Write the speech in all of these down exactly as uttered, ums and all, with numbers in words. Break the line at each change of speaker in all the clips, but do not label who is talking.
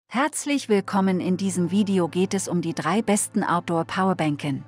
Herzlich willkommen, in diesem Video geht es um die drei besten Outdoor-Powerbanken.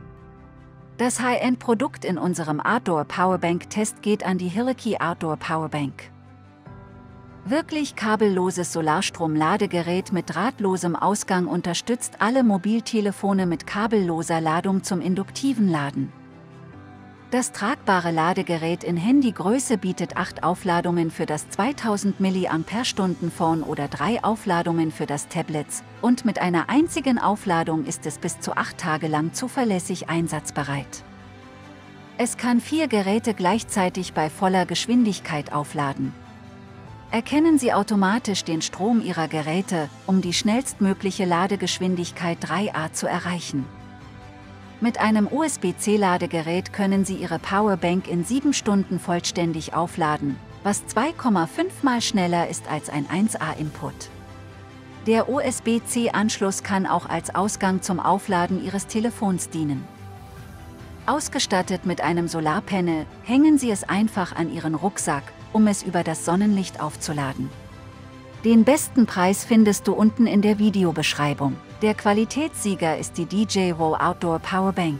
Das High-End-Produkt in unserem Outdoor-Powerbank-Test geht an die Hilleki Outdoor Powerbank. Wirklich kabelloses Solarstrom-Ladegerät mit drahtlosem Ausgang unterstützt alle Mobiltelefone mit kabelloser Ladung zum induktiven Laden. Das tragbare Ladegerät in Handygröße bietet acht Aufladungen für das zweitausend Milliampere-Stunden Phone oder drei Aufladungen für das Tablets, und mit einer einzigen Aufladung ist es bis zu acht Tage lang zuverlässig einsatzbereit. Es kann vier Geräte gleichzeitig bei voller Geschwindigkeit aufladen. Erkennen Sie automatisch den Strom Ihrer Geräte, um die schnellstmögliche Ladegeschwindigkeit drei A zu erreichen. Mit einem U S B C-Ladegerät können Sie Ihre Powerbank in sieben Stunden vollständig aufladen, was zwei Komma fünf Mal schneller ist als ein eins A-Input. Der U S B C-Anschluss kann auch als Ausgang zum Aufladen Ihres Telefons dienen. Ausgestattet mit einem Solarpanel, hängen Sie es einfach an Ihren Rucksack, um es über das Sonnenlicht aufzuladen. Den besten Preis findest du unten in der Videobeschreibung. Der Qualitätssieger ist die D J V O Outdoor Powerbank.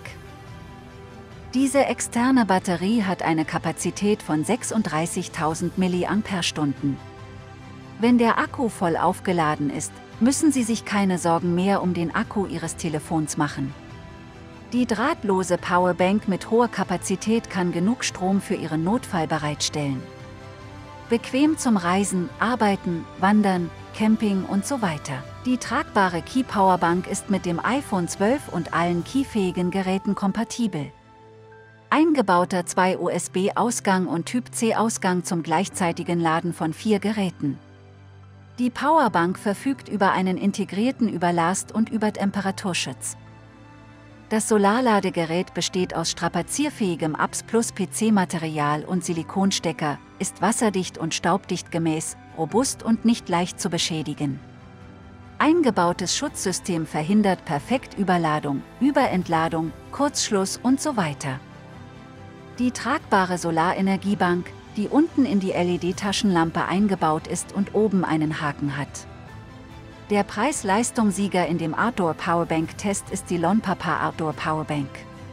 Diese externe Batterie hat eine Kapazität von sechsunddreißigtausend Milliampere-Stunden. Wenn der Akku voll aufgeladen ist, müssen Sie sich keine Sorgen mehr um den Akku Ihres Telefons machen. Die drahtlose Powerbank mit hoher Kapazität kann genug Strom für Ihren Notfall bereitstellen. Bequem zum Reisen, Arbeiten, Wandern, Camping und so weiter. Die tragbare Qi Powerbank ist mit dem iPhone zwölf und allen Qi-fähigen Geräten kompatibel. Eingebauter zwei U S B-Ausgang und Typ C-Ausgang zum gleichzeitigen Laden von vier Geräten. Die Powerbank verfügt über einen integrierten Überlast- und Übertemperaturschutz. Das Solarladegerät besteht aus strapazierfähigem A B S Plus P C-Material und Silikonstecker, ist wasserdicht und staubdichtgemäß, robust und nicht leicht zu beschädigen. Eingebautes Schutzsystem verhindert perfekt Überladung, Überentladung, Kurzschluss und so weiter. Die tragbare Solarenergiebank, die unten in die L E D-Taschenlampe eingebaut ist und oben einen Haken hat. Der Preis-Leistung-Sieger in dem Outdoor-Powerbank-Test ist die Lonpapa Outdoor Powerbank.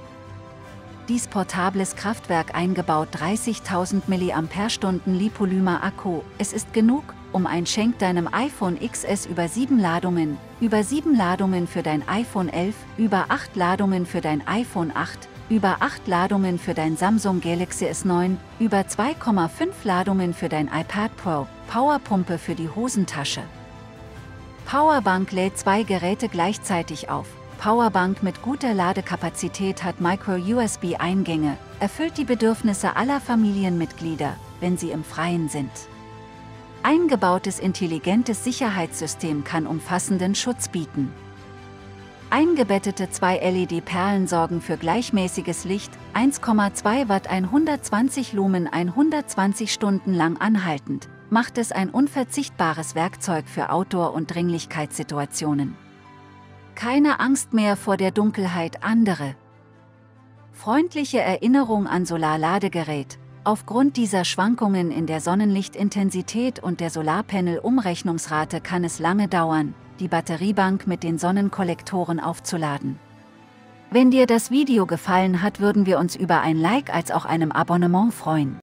Dies portables Kraftwerk eingebaut dreißigtausend Milliampere-Stunden Lipolymer-Akku, es ist genug, um ein Schenk deinem iPhone X S über sieben Ladungen, über sieben Ladungen für dein iPhone elf, über acht Ladungen für dein iPhone acht, über acht Ladungen für dein Samsung Galaxy S neun, über zwei Komma fünf Ladungen für dein iPad Pro, Powerpumpe für die Hosentasche. Powerbank lädt zwei Geräte gleichzeitig auf. Powerbank mit guter Ladekapazität hat Micro-U S B-Eingänge, erfüllt die Bedürfnisse aller Familienmitglieder, wenn sie im Freien sind. Eingebautes intelligentes Sicherheitssystem kann umfassenden Schutz bieten. Eingebettete zwei L E D-Perlen sorgen für gleichmäßiges Licht, eins Komma zwei Watt, hundertzwanzig Lumen, hundertzwanzig Stunden lang anhaltend, macht es ein unverzichtbares Werkzeug für Outdoor- und Dringlichkeitssituationen. Keine Angst mehr vor der Dunkelheit. Andere freundliche Erinnerung an Solarladegerät. Aufgrund dieser Schwankungen in der Sonnenlichtintensität und der Solarpanel-Umrechnungsrate kann es lange dauern, die Batteriebank mit den Sonnenkollektoren aufzuladen. Wenn dir das Video gefallen hat, würden wir uns über ein Like als auch einem Abonnement freuen.